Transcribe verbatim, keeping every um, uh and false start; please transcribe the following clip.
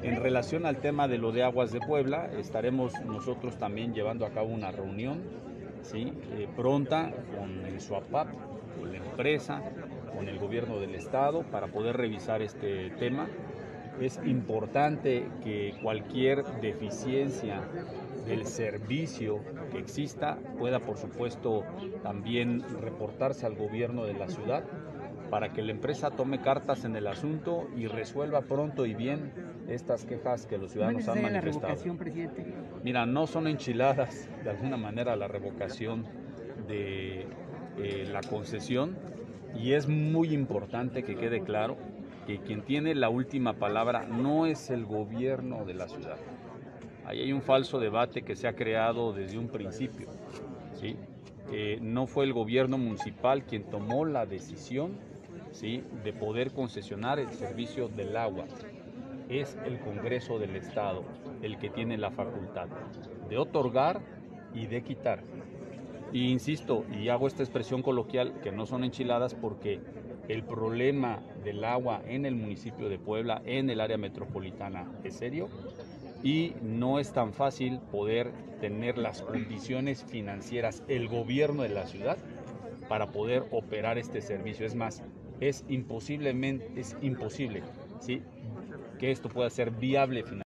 En relación al tema de lo de Aguas de Puebla, estaremos nosotros también llevando a cabo una reunión, ¿sí? eh, pronta con el SUAPAP, con la empresa, con el gobierno del estado para poder revisar este tema. Es importante que cualquier deficiencia del servicio que exista pueda, por supuesto, también reportarse al gobierno de la ciudad para que la empresa tome cartas en el asunto y resuelva pronto y bien estas quejas que los ciudadanos han manifestado. ¿No es necesaria la revocación, presidente? Mira, no son enchiladas de alguna manera la revocación de eh, la concesión, y es muy importante que quede claro que quien tiene la última palabra no es el gobierno de la ciudad. Ahí hay un falso debate que se ha creado desde un principio, ¿sí? Eh, no fue el gobierno municipal quien tomó la decisión, ¿sí?, de poder concesionar el servicio del agua. Es el Congreso del Estado el que tiene la facultad de otorgar y de quitar. Y insisto, y hago esta expresión coloquial, que no son enchiladas, porque el problema del agua en el municipio de Puebla, en el área metropolitana, es serio y no es tan fácil poder tener las condiciones financieras, el gobierno de la ciudad, para poder operar este servicio. Es más, es imposiblemente, es imposible, ¿sí?, que esto pueda ser viable financieramente.